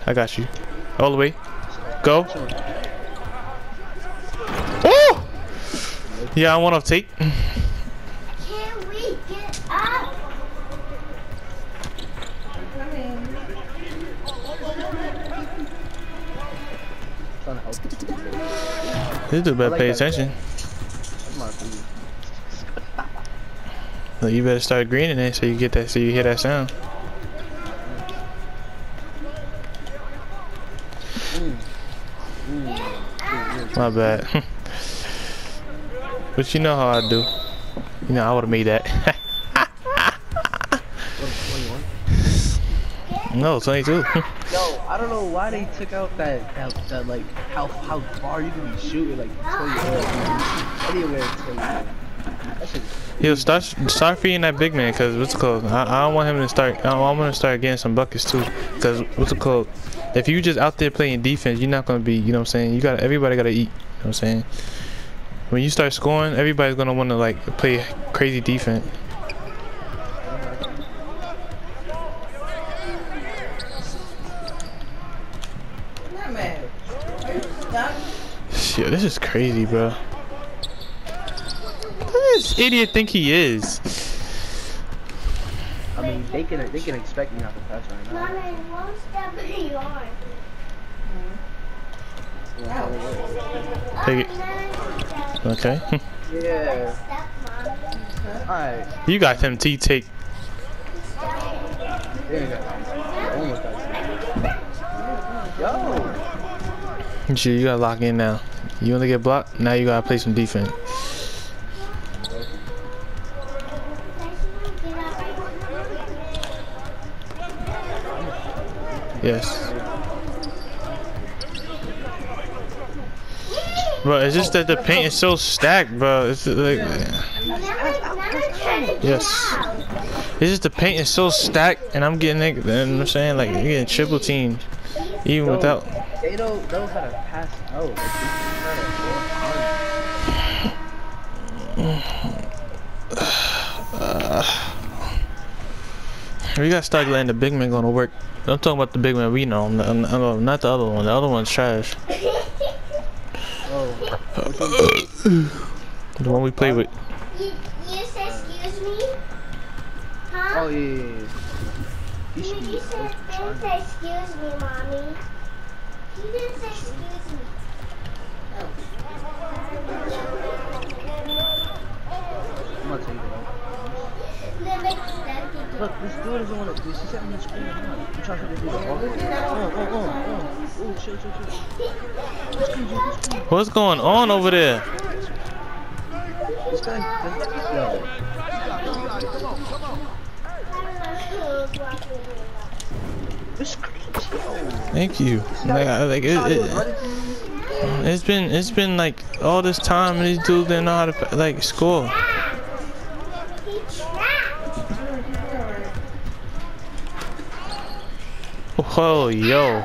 I got you. All the way. Go. Oh! Yeah, I want to take. Can we get up? This dude better pay attention. Look, you better start greening it so you get that, so you hear that sound. My bad. But you know how I do. You know I would have made that. No, 22. Yo, I don't know why they took out that like how far you can be shooting like anywhere. That shit. Yo, start feeding that big man, cause what's it called? I don't want him to start. I want him to start getting some buckets too, cause what's it called? If you just out there playing defense, you're not gonna be. You know what I'm saying? Everybody gotta eat. You know what I'm saying? When you start scoring, everybody's gonna want to like play crazy defense. Shit, this is crazy, bro. What does this idiot think he is? I mean, they can expect me not to pass right now. Mommy, one step in yours. Take it. Okay. Yeah. Alright. You got him T-take. There you go. Almost got it. Yo. Shit, you gotta lock in now. You wanna get blocked? Now you gotta play some defense. Yes. Bro, it's just that the paint is so stacked, bro. It's like, yes. It's just the paint is so stacked, and I'm getting it. You know what I'm saying? Like, you're getting triple teamed, even without. They don't know how to pass out. We gotta start letting the big man go to work. I'm talking about the big man we know, not the other one. The other one's trash. The one we play with. You said excuse me? Huh? Oh yeah. You didn't say excuse me, mommy. You didn't say excuse me. I'm not taking it. Look, this dude doesn't want to. She sent me the screen. I'm trying to do this. Oh, chill. What's going on over there? This guy, yo. This crazy. Thank you. Like it's been like all this time, and these dudes didn't know how to like score. Oh, yo.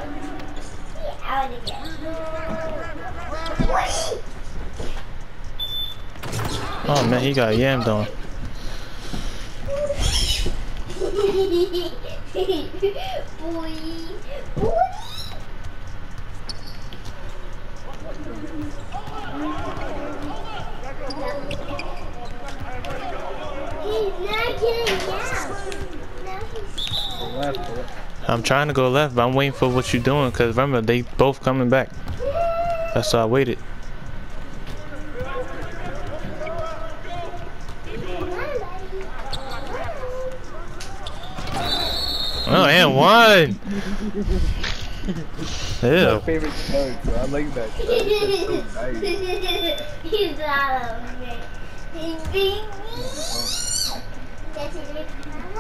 Oh man, he got yammed on. I'm trying to go left, but I'm waiting for what you're doing, because remember, they both coming back. That's why I waited. Oh, and one! Ew. My favorite card, bro. I like that. That's so nice.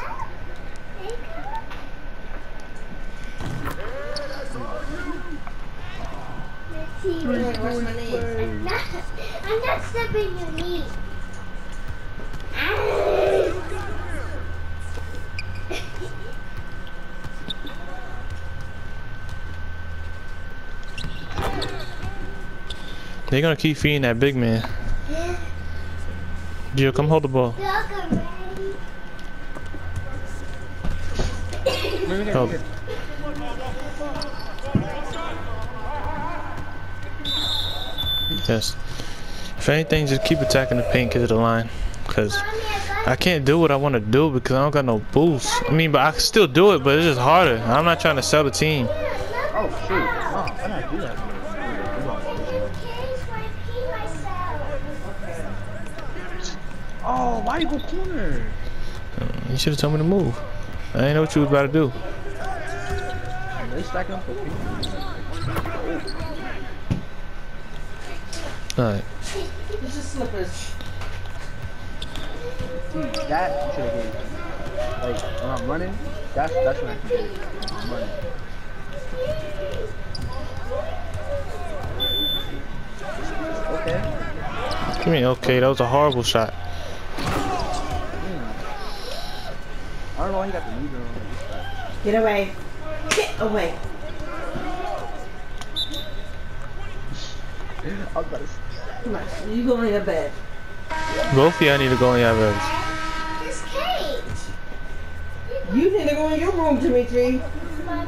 I'm not stepping your knee. They're gonna keep feeding that big man. Gio, come hold the ball. Hold. Just, if anything, just keep attacking the paint because of the line. Because I can't do what I want to do because I don't got no boost. I mean, but I can still do it, but it's just harder. I'm not trying to sell the team. Oh shoot! Oh, why not do that? Oh, why you go corner? You should have told me to move. I didn't know what you was about to do. They stacking up for people. Alright. It's just slippers. See, that you should have gave. Like when I'm running, that's when I can do it. I'm running. Okay. Give me okay. That was a horrible shot. I don't know why he got the leader on this side. Get away. Get away. I was about to say. Come on. You go in your bed. Both of y'all need to go in your beds. This cage. You need to go in your room, Dimitri. It's on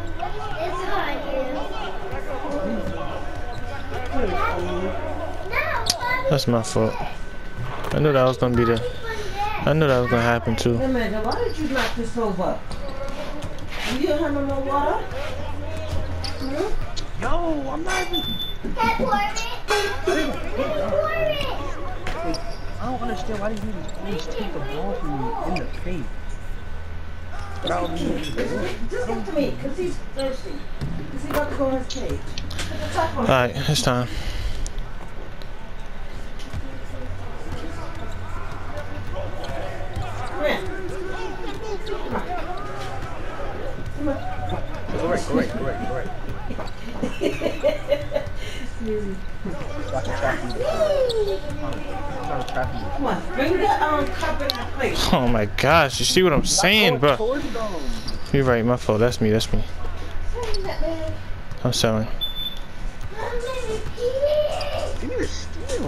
you. No, That's my fault. I knew that was gonna be the. I knew that was gonna happen too. Hey, Amanda, why did you knock this over? You don't have no more water? Hmm? Yo, I'm not even. Hey, pour it. Pour it. I don't understand why these niggas always take the ball from me in the paint. But I don't mean Just give to me, because he's thirsty. Because he's about to go in his cage. Alright, it's time. Come here. Come on. Go right. So I can trap you. I'm trying to trap you. Come on, bring the cup in the plate. Oh my gosh, you see what I'm saying, bro? Towards them. You're right, my fault. That's me. I'm selling. Give me the steal.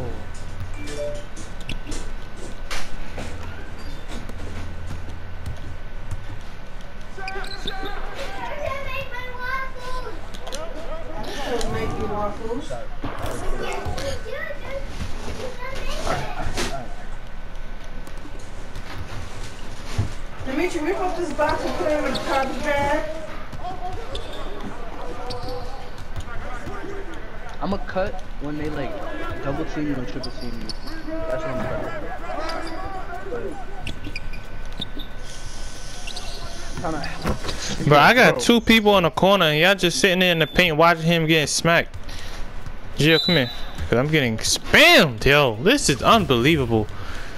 Make you waffles. Dimitri, rip up this box and put it in the garbage bag. I'm gonna cut when they like double team you and triple team you. That's what I'm cutting. Bro, I got two people in the corner and y'all just sitting there in the paint watching him getting smacked. Jill, come here. Cause I'm getting spammed, yo. This is unbelievable.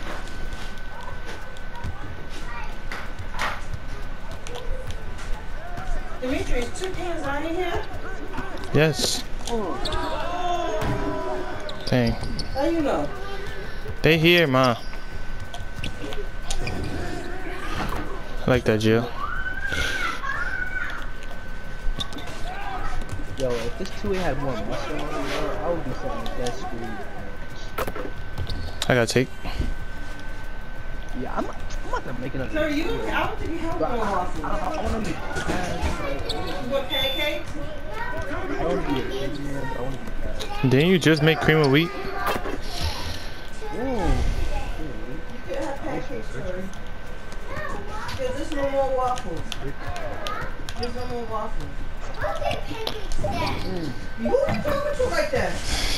Dimitri, is 2 cans on in here? Yes. Dang. How you know? They here, ma. I like that, Jill. Yo, if this 2A had more muscle on it, I would be setting the best screen. I gotta take. Yeah, I'm about to make another. So you, I don't think you have But more waffles. I want to be. You want pancakes? I want to be a big man, but I want to be fast. Didn't you just make cream of wheat? You can have pancakes, sorry. There's no more waffles. There's no more waffles. Who are you talking to like that?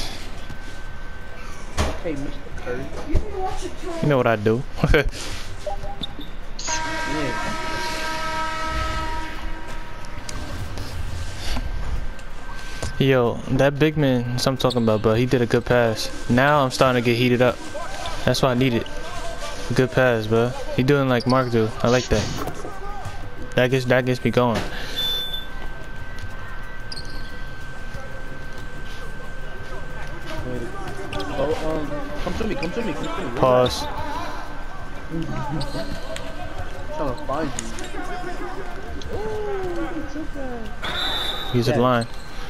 Okay, Mr. Curry. You can watch it too. You know what I do. Yeah. Yo, that big man, that's what I'm talking about, bro. He did a good pass. Now I'm starting to get heated up. That's what I needed. A good pass, bro. He doing like Mark do. I like that. That gets me going. Oh, come to me. Pause. I'm trying to find you. Oh, he took that. Use the line.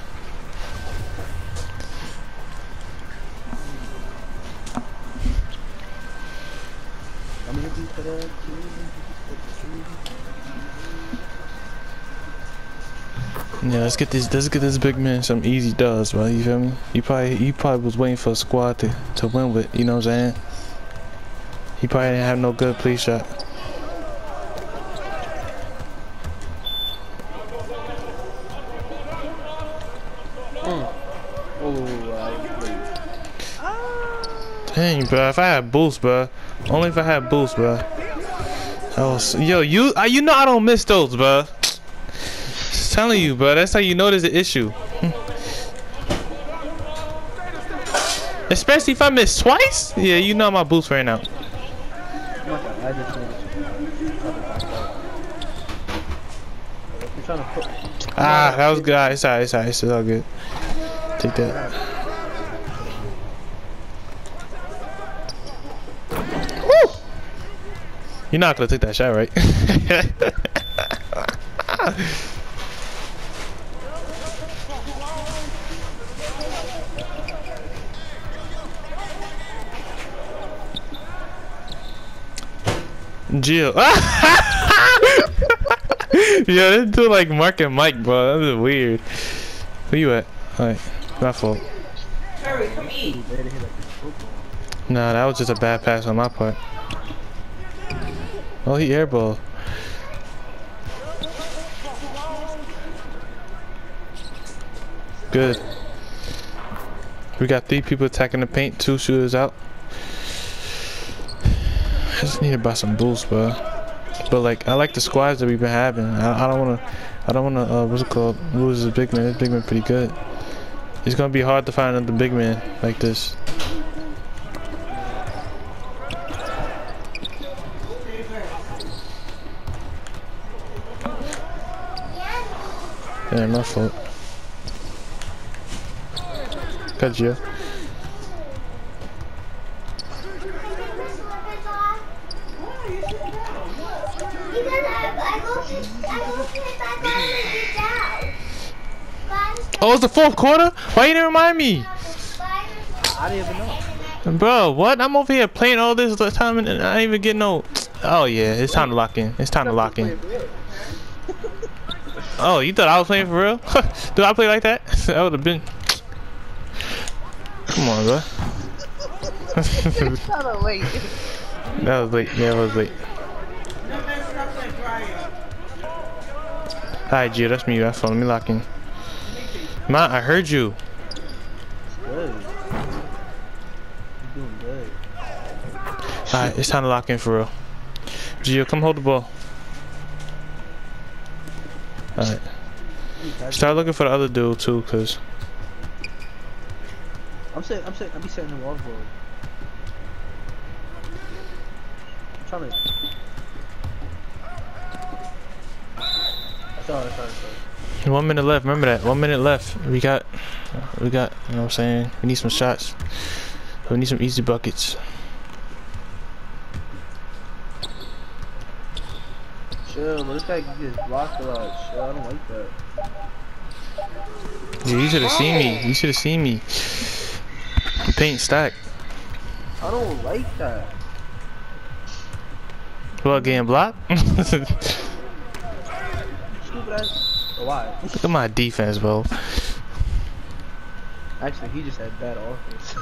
I'm gonna be for that too. Yeah, let's get this big man some easy dubs, bro. You feel me? You probably was waiting for a squad to win with. You know what I'm saying? He probably didn't have no good play shot. Dang, bro. If I had boost, bro. Only if I had boost, bro. Yo, you know I don't miss those, bro. Just telling you, bro. That's how you know there's an issue. Especially if I miss twice. Yeah, you know my boost ran out. Ah, that was good. It's alright. It's all good. Take that. Woo! You're not gonna take that shot, right? Jill. Yeah, this dude like Mark and Mike, bro. That was weird. Where you at? Alright, my fault. Hurry, come eat. Nah, that was just a bad pass on my part. Oh, he airball. Good. We got 3 people attacking the paint, 2 shooters out. I just need to buy some boosts, bro. But like, I like the squads that we've been having. I don't wanna, what's it called? Lose this big man. This big man pretty good. It's gonna be hard to find another big man like this. Yeah, my fault. Got you. Oh, it's the 4th quarter? Why you didn't remind me? I didn't even know. Bro, what? I'm over here playing all this time and I ain't even get no... Oh yeah, it's time to lock in. It's time to lock in. Oh, you thought I was playing for real? Do I play like that? That would have been... Come on, bro. Kinda late. That was late. Yeah, it was late. Alright, Gio, that's me. That's fine. Let me lock in. Ma, I heard you. Good. You're doing good. Alright, it's time to lock in for real. Gio, come hold the ball. Alright. Start looking for the other dude too, cause I'm be setting the wall for it. I'm trying to. Sorry. 1 minute left. Remember that. 1 minute left. We got. You know what I'm saying? We need some shots. We need some easy buckets. Chill, but this guy gets blocked a lot. Chill, I don't like that. Yeah, you should have seen me. You should have seen me. The paint stack. I don't like that. What, getting blocked? Stupid ass. Why? Look at my defense, bro. Actually, he just had bad offense.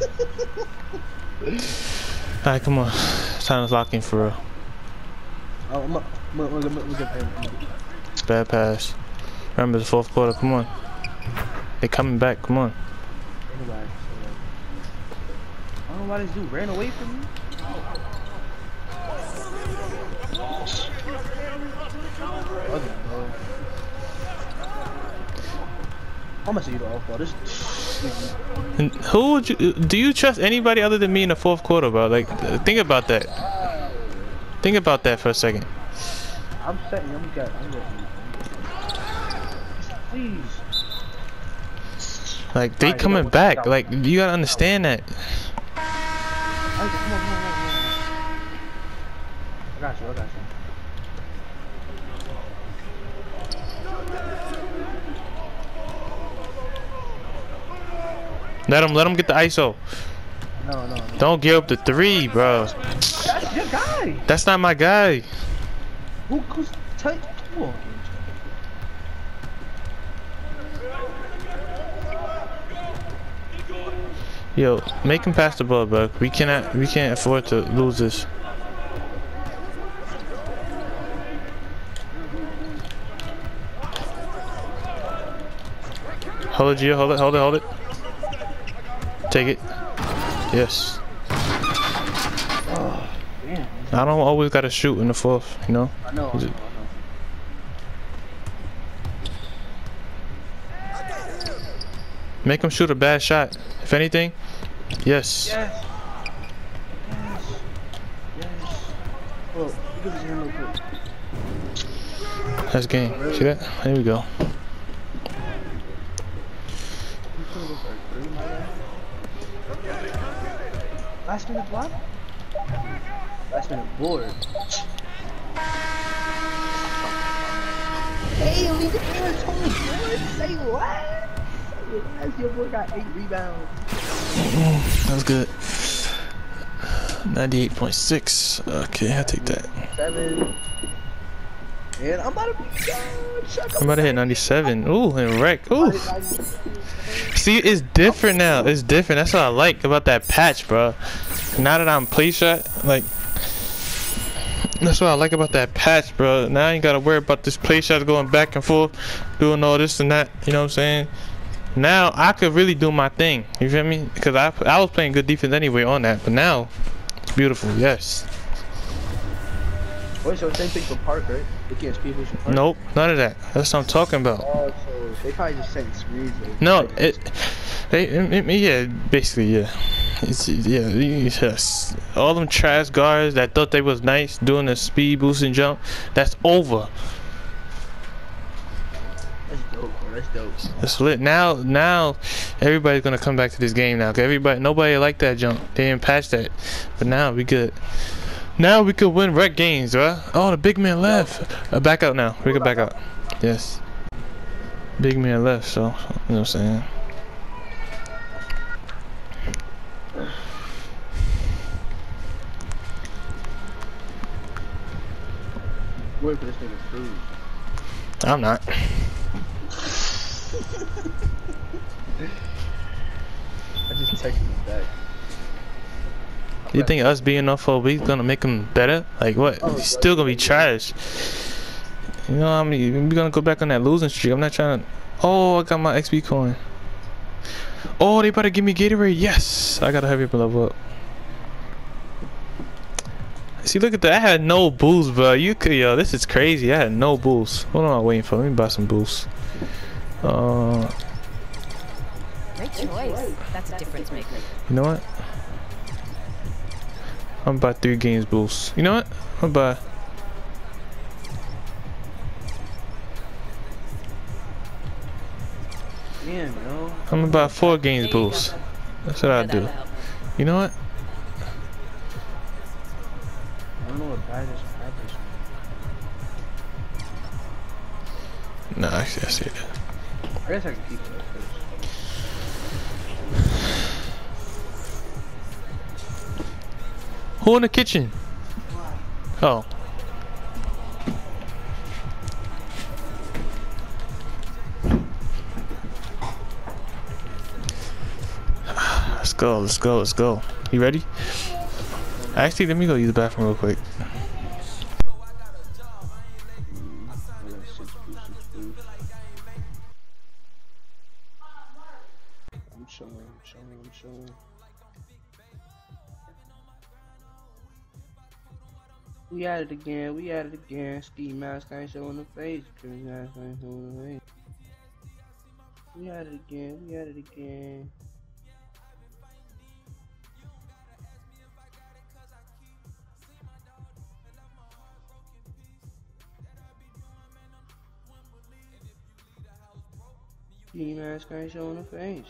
Alright, come on. It's time to lock in for real. Oh, I'm gonna pay him. Bad pass. Remember the 4th quarter. Come on. They coming back. Come on. Anyway, I don't know why this dude ran away from me. I'm gonna see you the off ball. This. And who would you? Do you trust anybody other than me in the 4th quarter, bro? Like, think about that. Think about that for a second. I'm setting. I'm good. Please. Like, they coming back. Like, you gotta understand that. Come on. I got you. Let him get the ISO. No. Don't give up the 3, bro. That's your guy. That's not my guy. Who's tight? Yo, make him pass the ball, bro. We can't afford to lose this. Hold it, Gio. Hold it. Take it. Yes. Oh, damn. I don't always gotta shoot in the fourth, you know? I know. Make him shoot a bad shot. If anything, yes. Yes. Well, give us a hand real quick. That's game. See that? There we go. Last minute block? Last minute board. Hey, leave it there. It's only board. Say what? As your boy got 8 rebounds. That was good. 98.6. Okay, I'll take that. 7. And I'm about to be done. I'm about to hit 97. Ooh, and wreck. Ooh. See, it's different now. It's different. That's what I like about that patch, bro. Now that I'm play shot, like, that's what I like about that patch, bro. Now I ain't gotta worry about this play shot going back and forth, doing all this and that. You know what I'm saying? Now I could really do my thing. You feel me? Because I was playing good defense anyway on that, but now it's beautiful. Yes. Wait, so same thing for Park, right? They can't speed push Park? Nope, none of that. That's what I'm talking about. Oh, so they probably just sent screens. Like, No, yeah, basically, yeah. Yes. All them trash guards that thought they was nice doing the speed boosting jump, that's over. That's dope, bro. That's dope. That's lit. Now, everybody's gonna come back to this game now. 'Cause nobody liked that jump. They didn't patch that, but now we good. Now we could win rec games, right? Oh, the big man left. Back out now. We can back out. Yes. Big man left, so, you know what I'm saying? Wait for this nigga food. I'm not. I just texted him back. You think us being off for a week gonna make him better? Like what? Oh, He's still gonna be trash. You know how many? We're gonna go back on that losing streak. I'm not trying to. Oh, I got my XP coin. Oh, they better give me Gatorade. Yes, I gotta hurry up and level up. See, look at that. I had no boost, bro. You could, yo. This is crazy. I had no boost. What am I waiting for? Let me buy some boosts. Great choice. That's a difference maker. You know what? I'm about 3 games boost. You know what? I'm about. Damn, yo. I'm about 4 games boost. That's what I do. You know what? I don't know what guy this practice. Nah, actually, I see it. I guess I can keep it like this. Who in the kitchen? Oh. Let's go. You ready? Actually, let me go use the bathroom real quick. I'm chilling. We at it again. Ski mask ain't showing the face. Green mask ain't showing the face. We at it again. Ski mask ain't showing the face.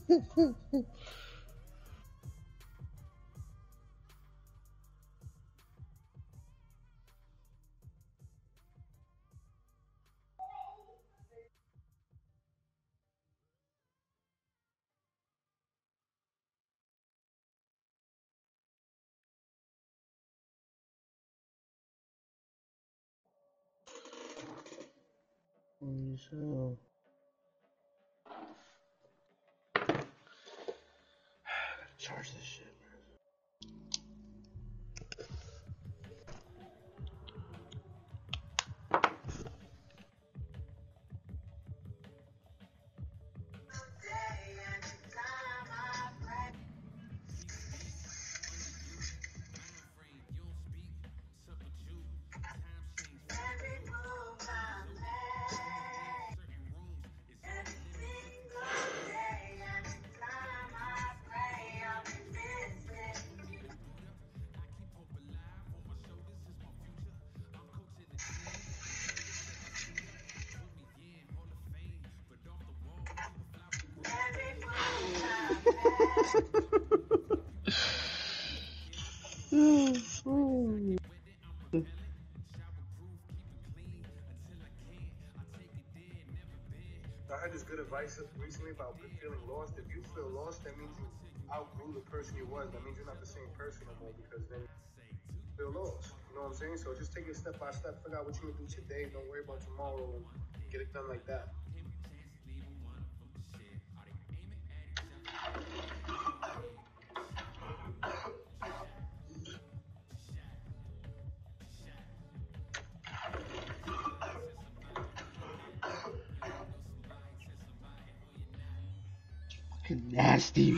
So, charge this shit, man. I heard this good advice recently about feeling lost. If you feel lost, that means you outgrew the person you was. That means you're not the same person no more because then you feel lost. You know what I'm saying? So just take it step by step. Figure out what you can do today. Don't worry about tomorrow and get it done like that. Fucking nasty.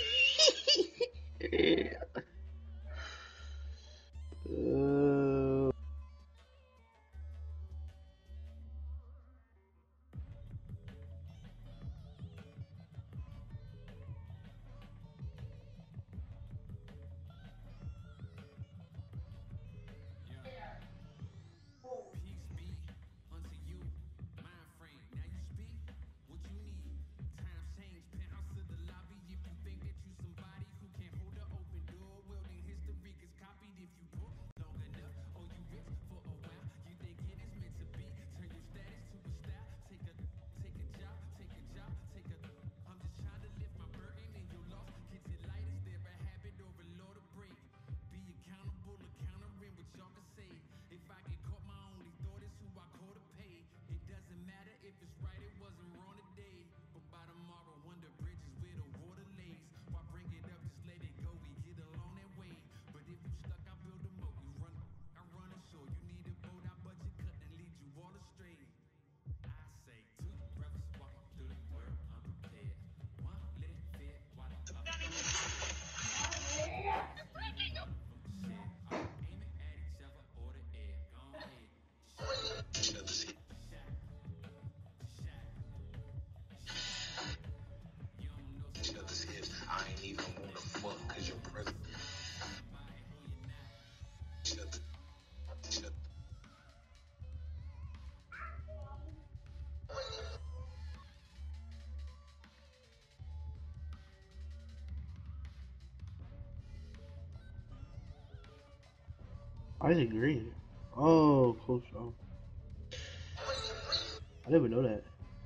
Isaac Green. Oh, close. Oh. I didn't even know that.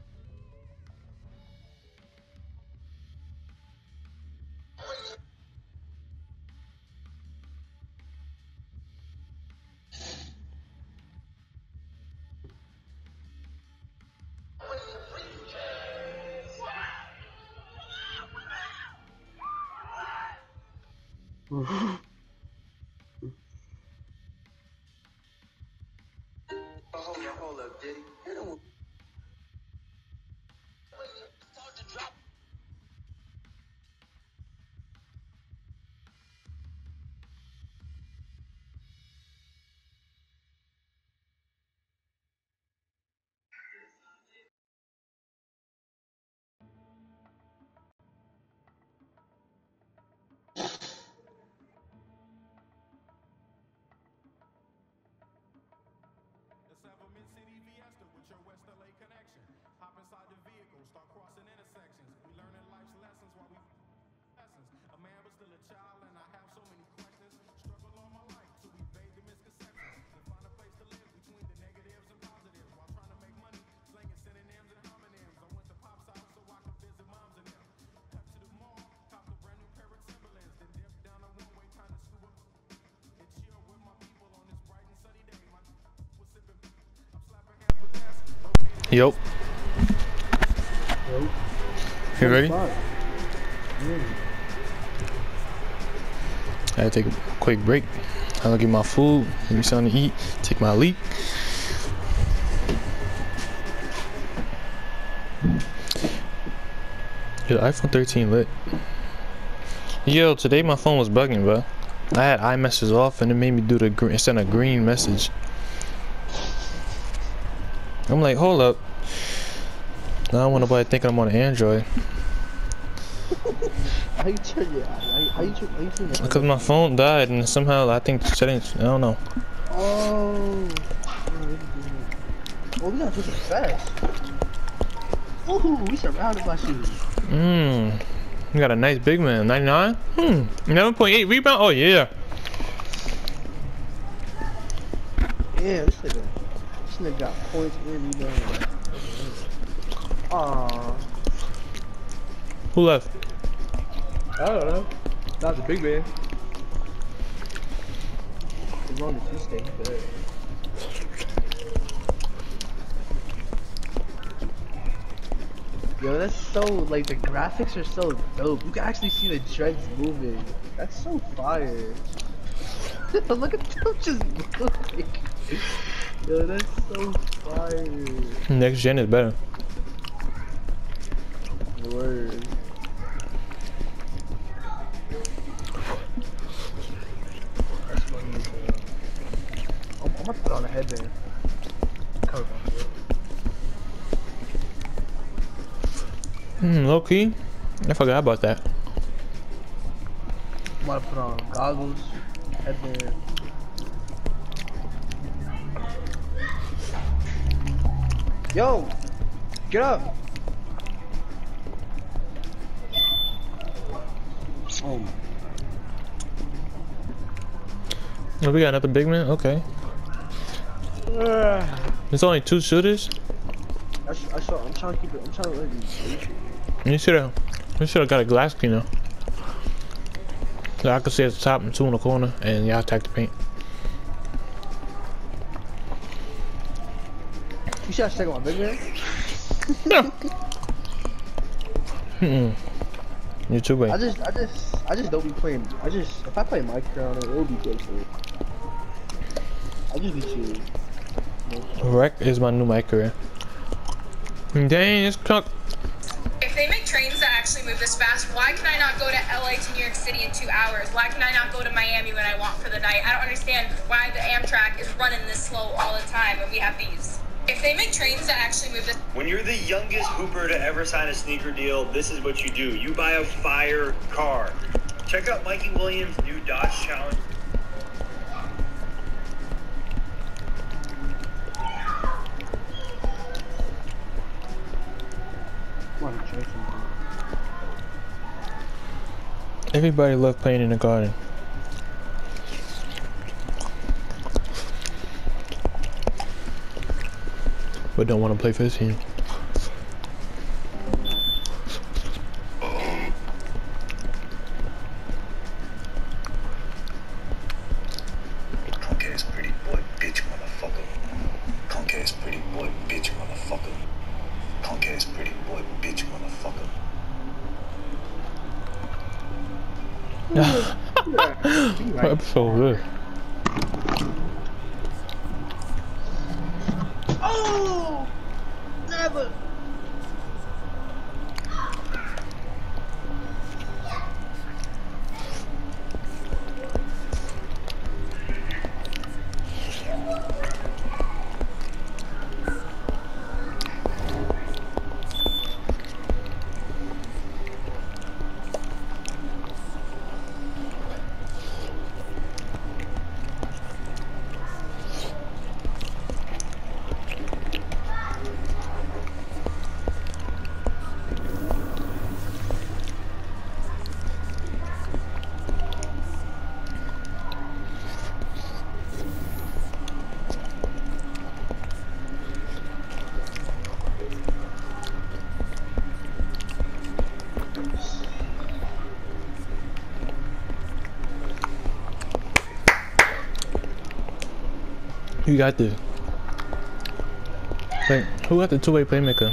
Hold up, Diddy. Let's have a mid-city fiesta with your West LA connection. Hop inside the vehicle, start crossing intersections. We learning life's lessons while Yup. You ready? I had to take a quick break. I'm gonna get my food, give me something to eat, take my leak. Yo, iPhone 13 lit. Yo, today my phone was bugging, bro. I had iMessage off and it made me do the send a green message. I'm like, hold up. I don't want nobody thinking I'm on an Android. How you turn your how you turn that? Because my phone died and somehow I think the settings, I don't know. Oh. Oh, we gotta do some fast. Ooh, we surrounded by shooters. You got a nice big man. 99? 11.8 rebound? Oh, yeah. Yeah, this nigga got points and rebounds. Aww. Who left? I don't know. That was a big man. As long as you stay good. Yo, that's so, like, the graphics are so dope. You can actually see the dreads moving. That's so fire. Look at them just moving. Yo, that's so fire. Next gen is better. Word. That's funny as hell. I'm gonna put on a headband. Cover my head. Low key, I forgot about that. I'm gonna put on goggles, headband. Yo, get up. Oh. Oh, we got another big man? Okay. There's only 2 shooters? I'm trying to keep it. I'm trying to let you. You should have got a glass cleaner. So I could see at the top and 2 in the corner, and y'all attack the paint. You should have checked my big man. No. You're too big. I just don't be playing. If I play Minecraft on it, it'll be good for it. I just be chilling. Wreck is my new mic career. Dang, it's cooked. If they make trains that actually move this fast, why can I not go to LA to New York City in 2 hours? Why can I not go to Miami when I want for the night? I don't understand why the Amtrak is running this slow all the time and we have these. If they make trains that actually move this... When you're the youngest hooper to ever sign a sneaker deal, this is what you do. You buy a fire car. Check out Mikey Williams' new Dodge Challenger. Everybody loves playing in the garden. But don't want to play for this team. Conker's pretty boy, bitch, motherfucker. Conker's pretty boy, bitch, motherfucker. Conker's pretty boy, bitch, motherfucker. That's so good. Oh, never. You got this. Wait, who got the two-way playmaker?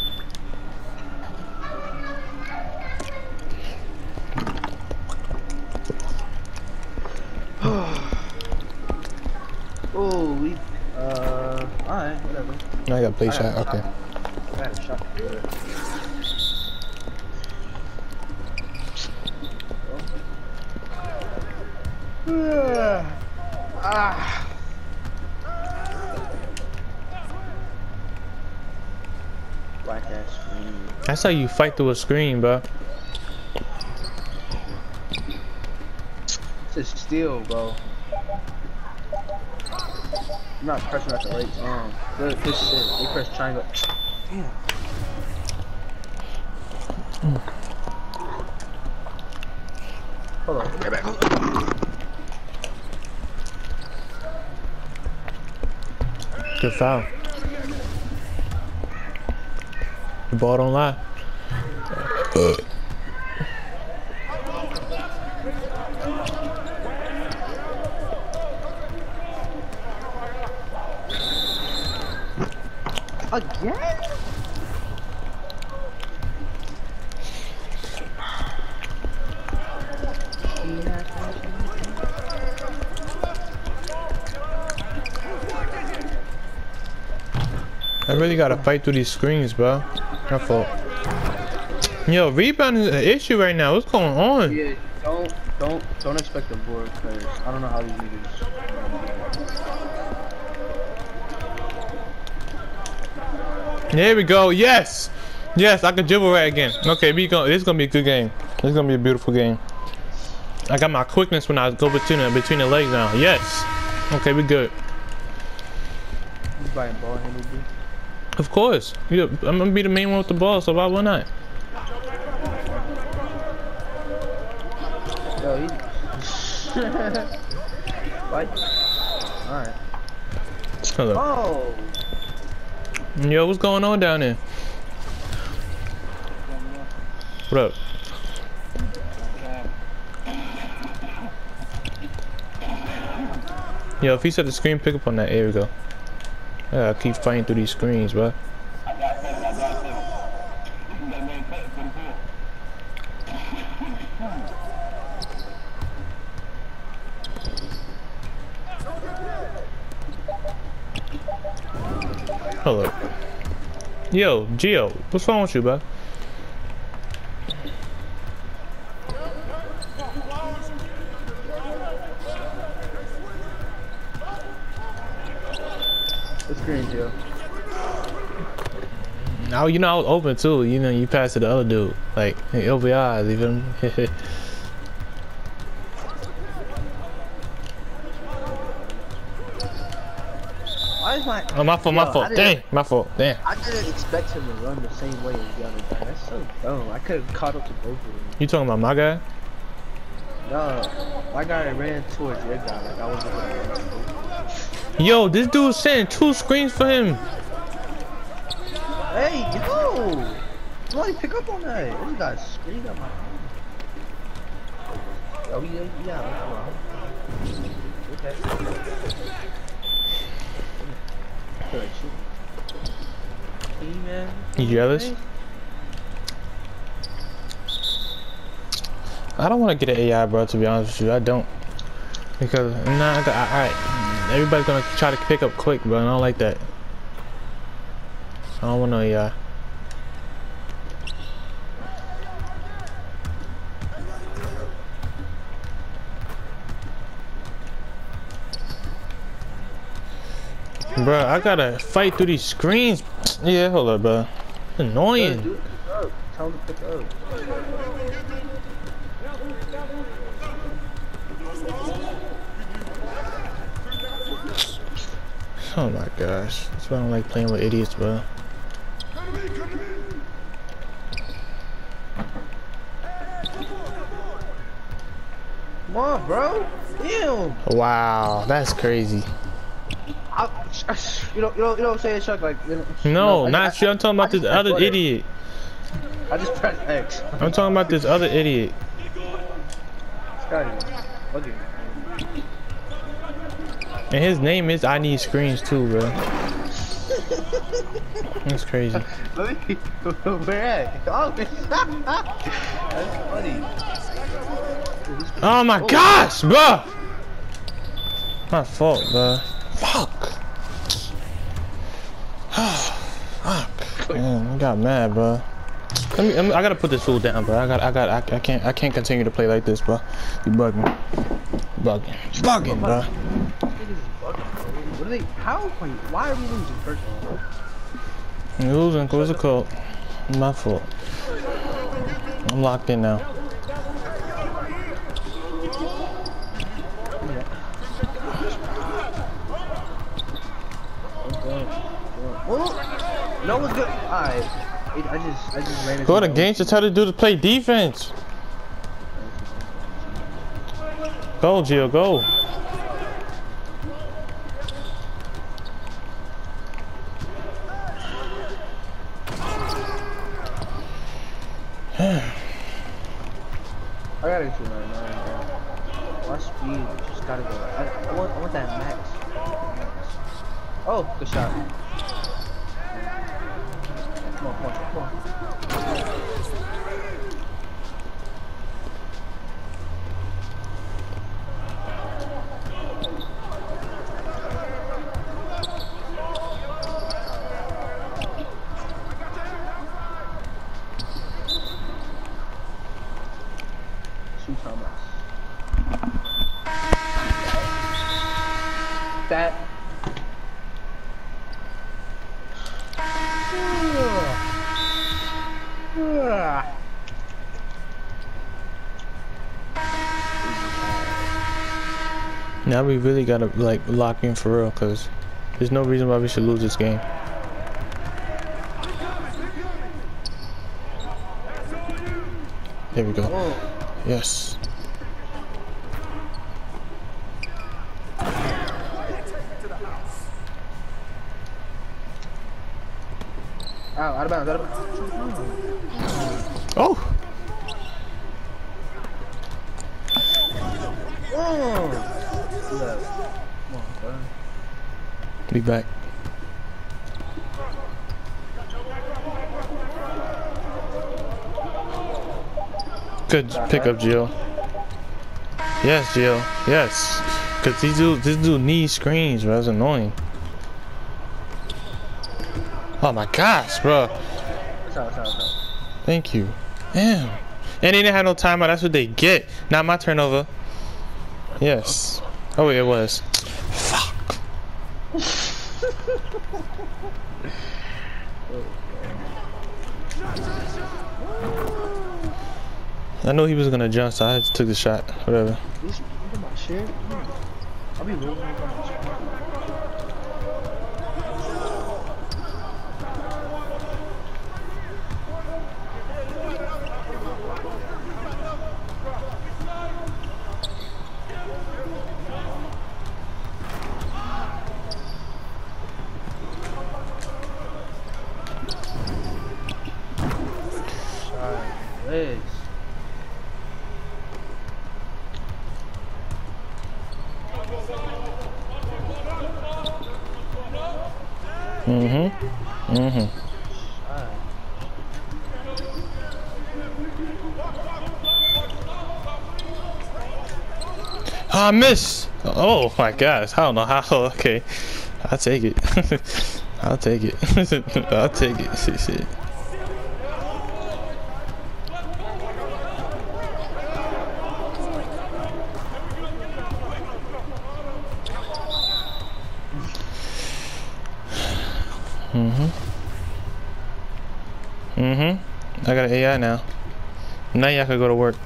Oh, we alright, whatever. No, I got play shot. Okay. I got a shot. Ah. Black ass screen. That's how you fight through a screen, bro. It's a steal, bro. I'm not pressing at the right time. Look, this shit. They press triangle. Damn. Hold on. Get back. Good foul. The ball don't lie. Again? I really gotta fight through these screens, bro. My fault. Yo, rebound is an issue right now. What's going on? Yeah, don't expect a board, cause I don't know how these niggas. There we go. Yes, yes, I can dribble right again. Okay, this is gonna be a good game. This is gonna be a beautiful game. I got my quickness when I go between the legs now. Yes. Okay, we good. You buying ball handle, B? Of course. Yeah, I'm gonna be the main one with the ball, so why not? Yo, he... Fight. Alright. Hello. Oh! Yo, what's going on down there? What up? Yo, if he set the screen, pick up on that. There we go. I gotta keep fighting through these screens, bro. Hello. Yo, Gio, what's wrong with you, bro? What's green, Gio? Oh, you know, I was open too. You know, you passed to the other dude. Like, hey, over your eyes, you feel me? Why is my... Oh, my fault, my fault. Dang, my fault. Damn. I didn't expect him to run the same way as the other guy. That's so dumb. I could have caught up to both of them. You talking about my guy? No, my guy ran towards your guy. Like, I wasn't gonna... Yo, this dude's setting 2 screens for him. Hey, yo! Somebody pick up on that. This guy screamed at my phone. Yo, yeah, okay. Hey, man. You jealous? I don't want to get an AI, bro, to be honest with you. I don't. Because, alright. Everybody's gonna try to pick up quick, bro. I don't like that. I don't want no AI. Bro, I gotta fight through these screens. Yeah, hold up, bro. It's annoying. Dude, tell him to pick up. Oh my gosh. That's why I don't like playing with idiots, bro. Come on, bro. Damn. Wow, that's crazy. You know what I'm saying, Chuck? Like, No, not you. I'm talking about this other idiot. I just pressed X. I'm talking about this other idiot. This guy is bugging. And his name is I Need Screens too, bro. That's crazy. Let me. Where at? Oh, that's funny. Oh my gosh, bro. My fault, bro. Fuck. Fuck. Man, I got mad, bro. I gotta put this fool down, bro. I can't continue to play like this, bro. You bugging, bro. What are they? How? Why are we losing first of all? You're losing. What's it called? My fault. I'm locked in now. No one's good. Alright. I just ran into Go to games to tell the dude to play defense. Go, Gio, go. I gotta get you right now. My speed just gotta go. I want that max. Oh, good shot. Come on. Shoot Thomas. That. Now we really gotta like lock in for real, cause there's no reason why we should lose this game. There we go. Yes. Out of bounds. Oh. Be back. Good pickup, Gio. Yes, Gio. Yes. Cause this dude needs screens, bro. That's annoying. Oh my gosh, bro. Thank you. Damn. And they didn't have no timeout. That's what they get. Not my turnover. Yes. Oh, it was. Fuck. I know he was gonna jump, so I just took the shot. Whatever. I'll be rolling with my shit. Legs. I miss. Oh my gosh. I don't know how. Okay. I'll take it. I'll take it. I'll take it. Shit. I got an AI now. Now y'all can go to work.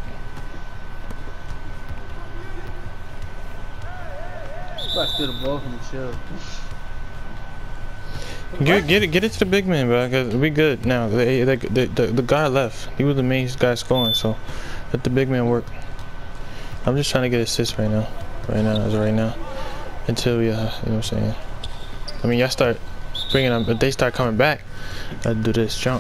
Steal the ball from the chill. Get it to the big man, bro. Cause we good now. The guy left. He was the main guy scoring, so let the big man work. I'm just trying to get assists right now. As of right now, until we, you know what I'm saying. I mean, y'all start bringing them, but they start coming back. I do this jump.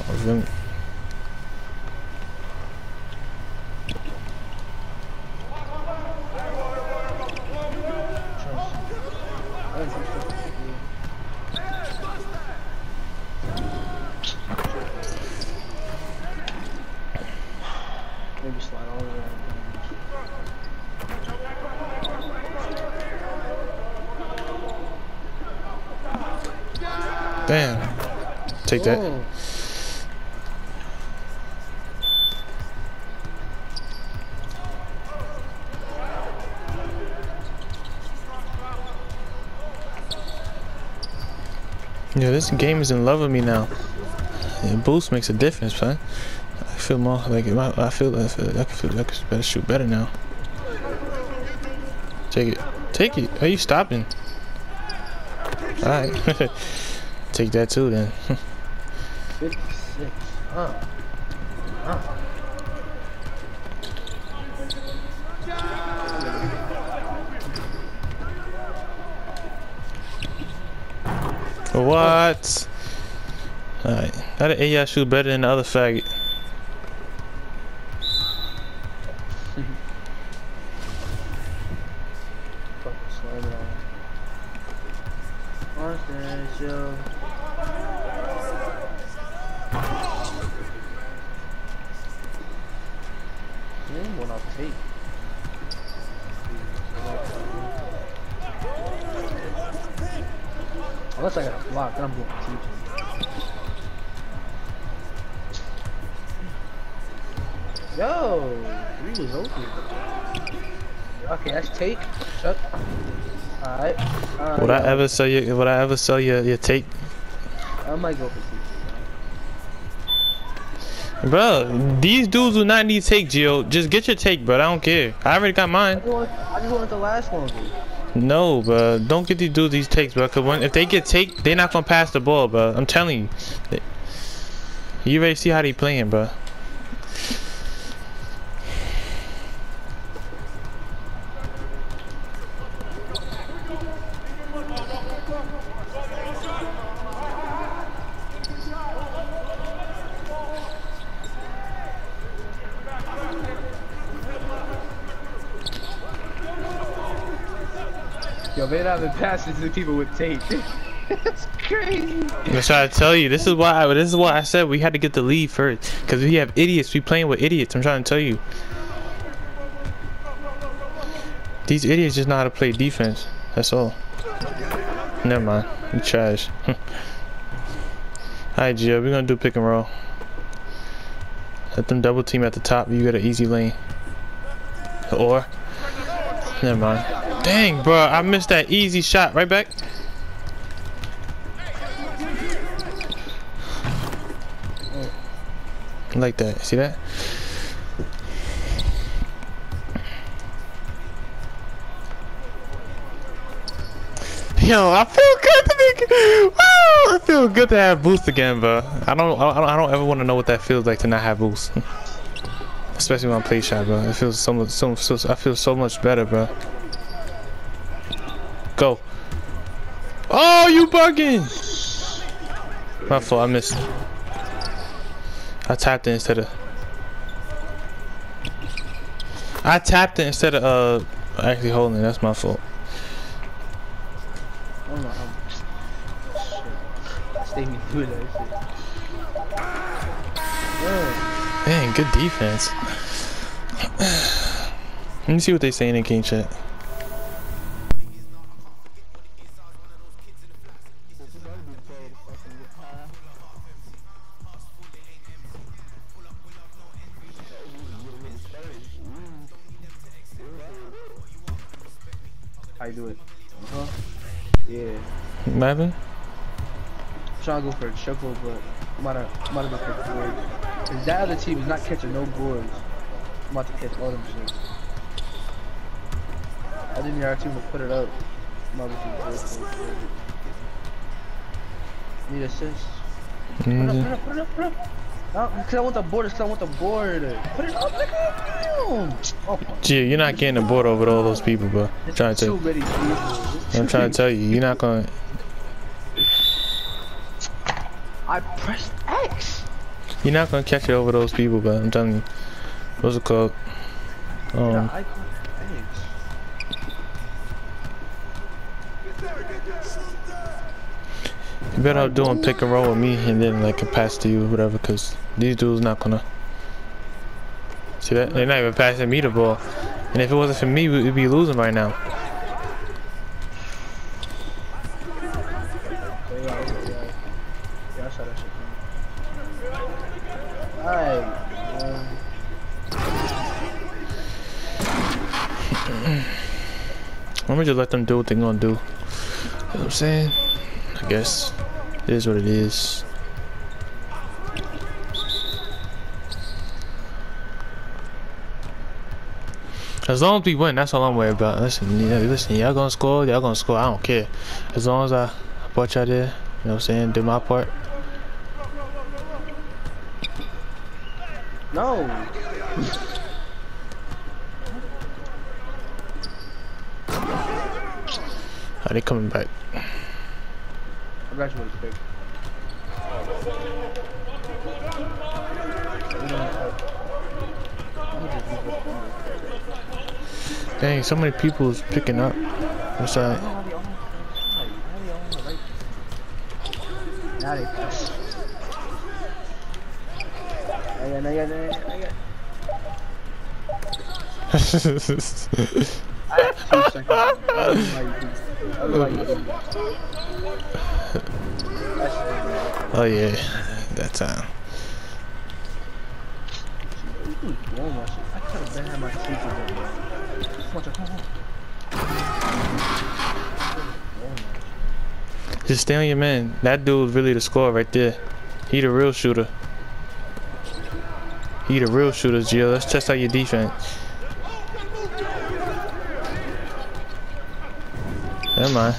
Damn. Take that. Oh. Yeah, this game is in love with me now. Yeah, boost makes a difference, man. I feel more like I feel I can better shoot better now. Take it, take it. Are you stopping? All right, take that too then. 56. What? Alright, that AI shoot better than the other faggot. Fucking slam it on. Orange, yo. One I'll take. Unless I got a block, then I'm going to teach him. Yo, he was open. Okay, that's take. Shut. Alright. Would I ever sell you? Would I ever sell your take? I might go for teach. Bro, these dudes do not need take, Gio. Just get your take, bro. I don't care. I already got mine. I just wanted the last one, dude. No, bro. Don't get these dudes these takes, bro. Cause if they get take, they're not gonna pass the ball, bro. I'm telling you. You already see how they playing, bro. Yo, they're not even passing to people with tape. That's crazy. I'm trying to tell you, this is why I said we had to get the lead first. Cause we have idiots, we playing with idiots. I'm trying to tell you. These idiots just know how to play defense. That's all. Never mind. You trash. Alright, Gio, we're gonna do pick and roll. Let them double team at the top. You got an easy lane. Or never mind. Dang, bro, I missed that easy shot. Right back. Like that. See that? Yo, I feel good to be. Woo! I feel good to have boost again, bro. I don't ever want to know what that feels like to not have boost. Especially when I play shot, bro. It feels so much. I feel so much better, bro. Go. Oh, you bugging! My fault. I missed. I tapped it instead of. I tapped it instead of actually holding it. That's my fault. I don't know how much. Stay me through that shit. Man, good defense. Let me see what they say in the game chat. How you do it? Yeah. What happened? I'm trying to go for a triple, but I'm about to go for boards. Cause that other team is not catching no boards. I'm about to catch all them shit. I didn't hear our team to put it up. I'm about to boards. Need assist. Put it up. Cause I want the board, Put it up, nigga. Oh, Gee, you're not getting the board over all those people, bro. I'm trying to tell you. I'm trying to tell you, you're not gonna. I pressed X. You're not gonna catch it over those people, but I'm telling you. What's it called? Yeah, I clicked X. You better out doing pick and roll with me and then like a pass to you or whatever, cause these dudes not gonna. See that? They're not even passing me the ball. And if it wasn't for me, we'd be losing right now. Alright. Let me just let them do what they're gonna do. You know what I'm saying? I guess it is what it is. As long as we win, that's all I'm worried about. Listen, y'all gonna score, I don't care. As long as I brought y'all there, you know what I'm saying, do my part. No. Are they coming back? I got you with a pick. Dang, so many people is picking up. What's that? Now they pass. Not yet. I have 2 seconds. Oh yeah, that time. I could have been had my sleepers on. Just stay on your man. That dude's really the scorer right there. He the real shooter. He the real shooter, Gio. Let's test out your defense. Never mind.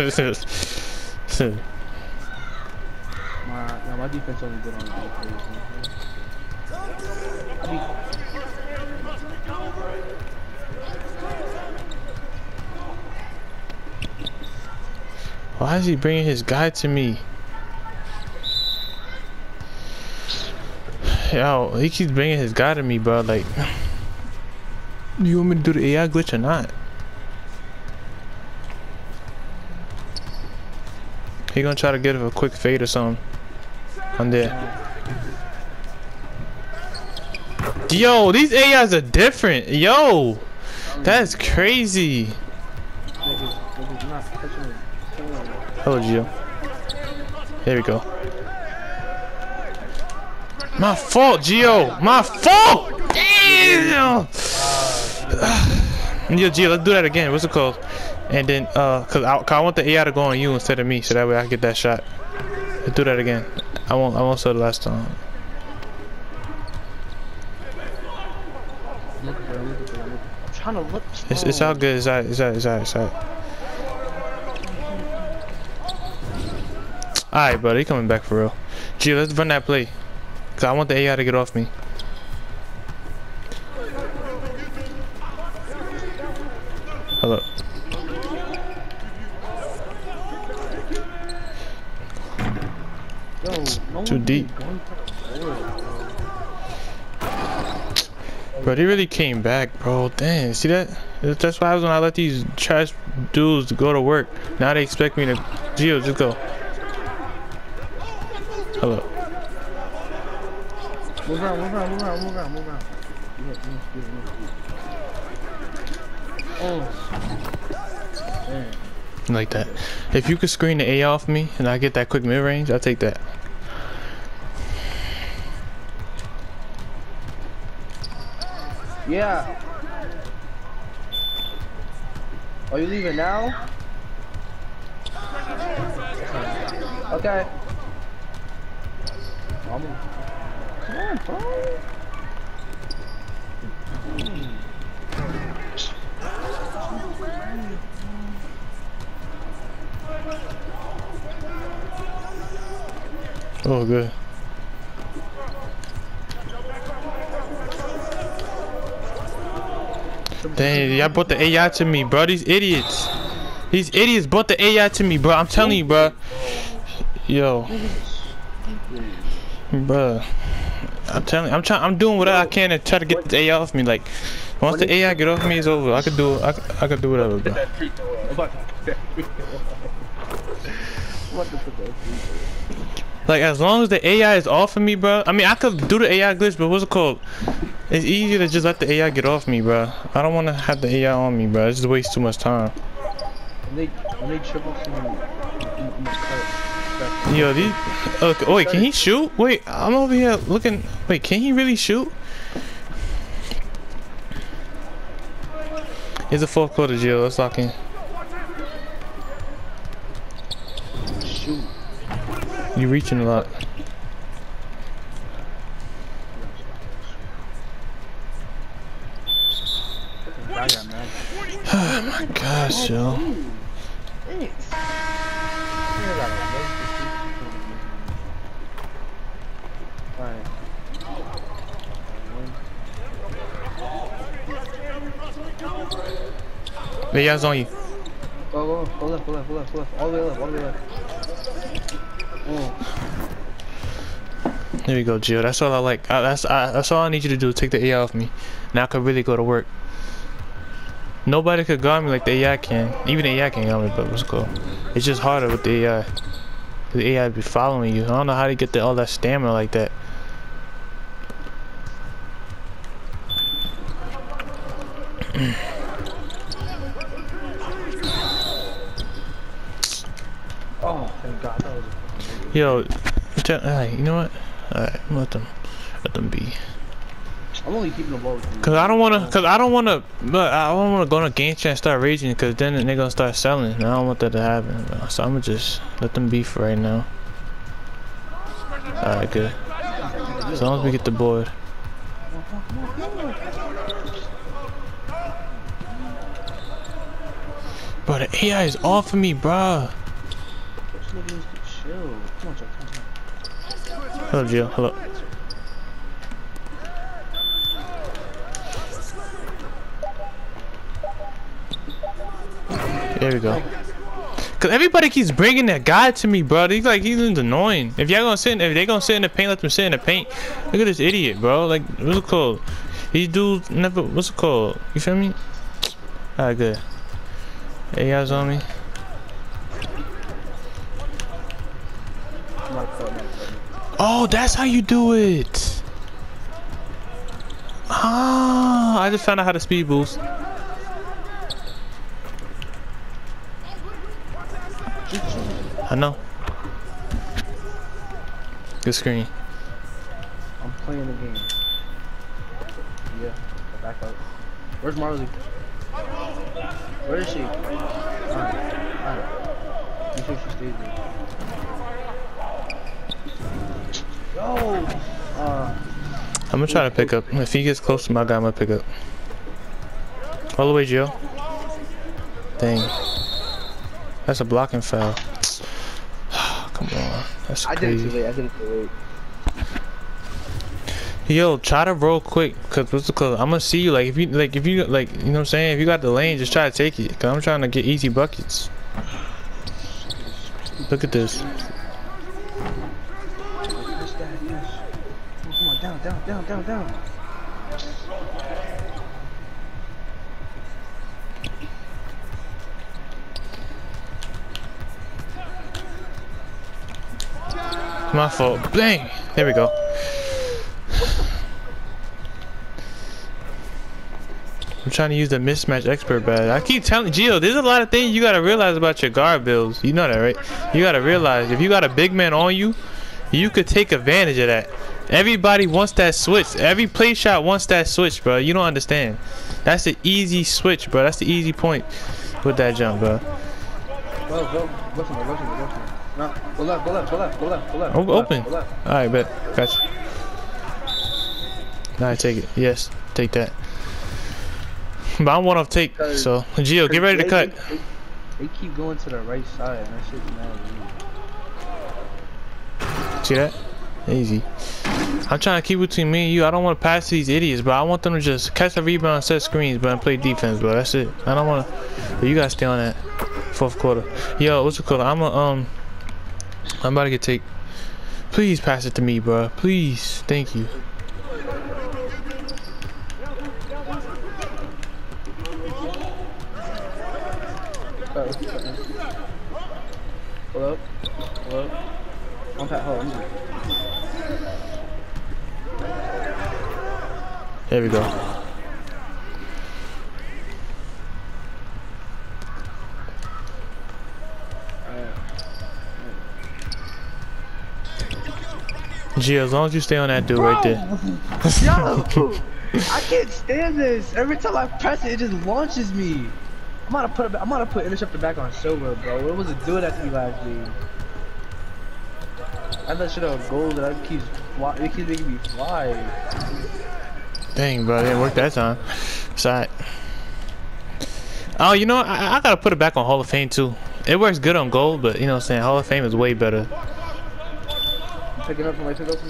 My defense only good on the defense. Why is he bringing his guy to me? Yo, he keeps bringing his guy to me, bro. Like, do you want me to do the AI glitch or not? He gonna try to get a quick fade or something. I'm there. Yo, these AIs are different. Yo, that's crazy. Hello, Gio. There we go. My fault, Gio. My fault. Damn. Yo, Gio, let's do that again. What's it called? And then, cause I want the AI to go on you instead of me, so that way I can get that shot. Let's do that again. I won't say the last time. I'm trying to look. It's all good. It's all. Alright, bro, he coming back for real. Gee, let's run that play. Cause I want the AI to get off me. Hello. Yo, no too deep. Bro, they really came back, bro. Dang, see that? That's what happens when I let these trash dudes go to work. Now they expect me to... Gio, just go. Hello. Move around. Oh. Man. Like that. If you could screen the A off me and I get that quick mid range, I'll take that. Yeah. Are you leaving now? Okay. Come on, bro. Oh, good. Dang, y'all brought the AI to me, bro. These idiots brought the AI to me, bro. I'm telling you, bro. Yo. Bro. I'm telling you, I'm doing what I can to try to get the AI off me. Like, once the AI get off me, it's over. I could do whatever, bro. Like, as long as the AI is off of me, bro. I mean, I could do the AI glitch, but what's it called? It's easier to just let the AI get off me, bro. I don't want to have the AI on me, bro. It just wastes too much time. When they triple team in the cut, Yo, these. Okay, wait, can he shoot? Wait, I'm over here looking. Wait, can he really shoot? It's a fourth quarter, Jill. Let's lock in. Shoot. You reaching a lot. Oh my gosh, yo. They guys on you. Go left, all the way left. Oh. There we go, Jill. That's all I like. That's all I need you to do. Take the AI off me. Now I can really go to work. Nobody could guard me like the AI can. Even the AI can guard me, but what's cool. It's just harder with the AI. The AI be following you. I don't know how to get all that stamina like that. Oh, thank God. That was Yo, you know what? Alright, let them be. I'm only keeping the ball with you. Cause I don't wanna go on a game chat and start raging, cause then they're gonna start selling. I don't want that to happen. So I'm gonna just let them be for right now. Alright, good. As long as we get the board. Bro, the AI is off of me, bro. Hello, Jill. Hello. There we go. Cause everybody keeps bringing that guy to me, bro. He's annoying. If y'all gonna sit, if they gonna sit in the paint, let them sit in the paint. Look at this idiot, bro. Like, what's it called? These dudes never. What's it called? You feel me? Alright, good. AI's on me. Oh, that's how you do it. Ah, I just found out how to speed boost. I know. Good screen. I'm playing the game. Yeah, back up. Where's Marley? Where is she? Alright. Make sure she stays there. Yo! I'm gonna try to pick up. If he gets close to my guy, I'm gonna pick up. All the way, Joe. Dang. That's a blocking foul. Come on. That's crazy. I did it too late. I did it too late. Yo, try to roll quick, cause what's the cause? I'm gonna see you. Like if you you know what I'm saying. If you got the lane, just try to take it. Cause I'm trying to get easy buckets. Look at this. Come on, down. My fault. Dang. There we go. I'm trying to use the mismatch expert badge. I keep telling Gio, there's a lot of things you gotta realize about your guard builds. You know that, right? You gotta realize if you got a big man on you, you could take advantage of that. Everybody wants that switch. Every play shot wants that switch, bro. You don't understand. That's the easy switch, bro. That's the easy point with that jump, bro. Go somewhere. No, go left. Open. Alright, bet. Gotcha. Alright, take it. Yes, take that. But I'm one off take, so Gio, get ready to cut. They keep going to the right side, and that shit's mad. See that? Easy. I'm trying to keep between me and you. I don't want to pass to these idiots, but I want them to just catch a rebound, set screens, but and play defense, bro. That's it. I don't want to. But you guys stay on that. Fourth quarter. Yo, what's it called? I'm about to get take. Please pass it to me, bro. Please. Thank you. Hello? I'm Pat Hall. There we go. Gio, as long as you stay on that dude right there. Yo, I can't stand this. Every time I press it, it just launches me. I'm gonna put Interceptor back on silver, bro. What was it doing that to me last game? I thought shit on gold that it keeps making me fly. Dang, bro, it didn't work that time. Sorry. Oh, you know what? I gotta put it back on Hall of Fame too. It works good on gold, but you know what I'm saying? Hall of Fame is way better. You picking up from my tickle?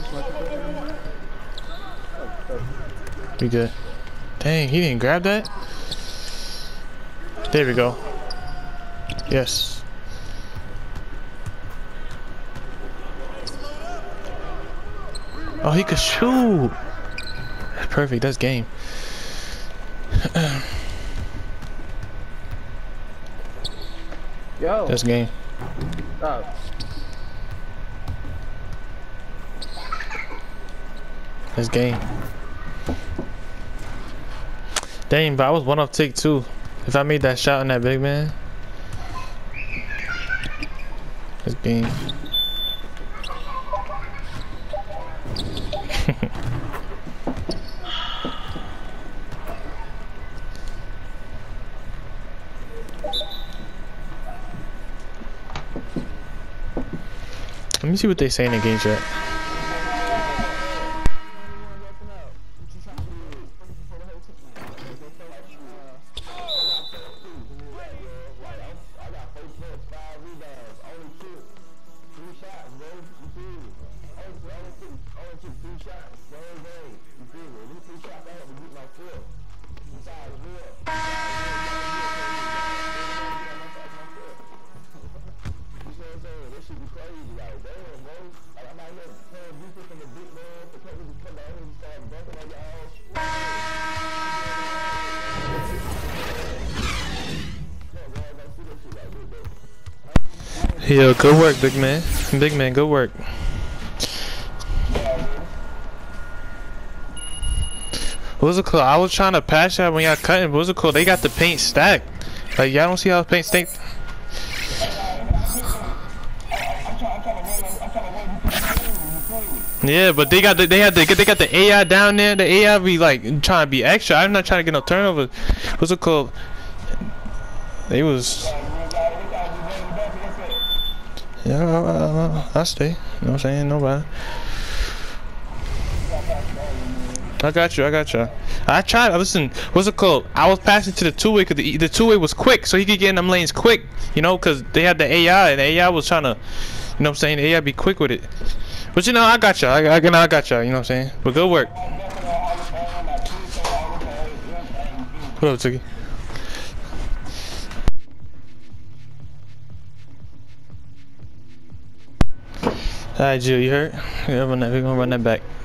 Be good. Dang, he didn't grab that? There we go. Yes. Oh, he could shoot. Perfect, that's game. Yo. That's game. Stop. That's game. Dang, but I was one off tick too. If I made that shot on that big man, that's game. Let me see what they say in the game chat. Yo, good work, big man. Big man, good work. What's it called? I was trying to patch that when y'all cutting. What's it called? They got the paint stacked. Like y'all don't see how the paint stacked. Yeah, but they got the AI down there. The AI be like trying to be extra. I'm not trying to get no turnover. What's it called? They was. Yeah, I stay. You know what I'm saying? Nobody. I got you. I tried. Listen, what's it called? I was passing to the two-way because the two-way was quick, so he could get in them lanes quick. You know, because they had the AI, and the AI was trying to, you know what I'm saying? The AI be quick with it. But you know, I got y'all. I got y'all. You know what I'm saying? But good work. What up, Tookie? Alright, Jill, you hurt? Yeah, we're gonna run that back.